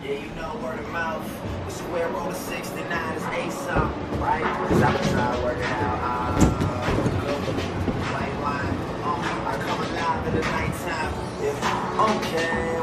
Yeah, you know word of mouth. The square root of 69 is 8 something, right? Cause I've been trying to work it out. White wine. I come alive in the nighttime. Yeah. Okay.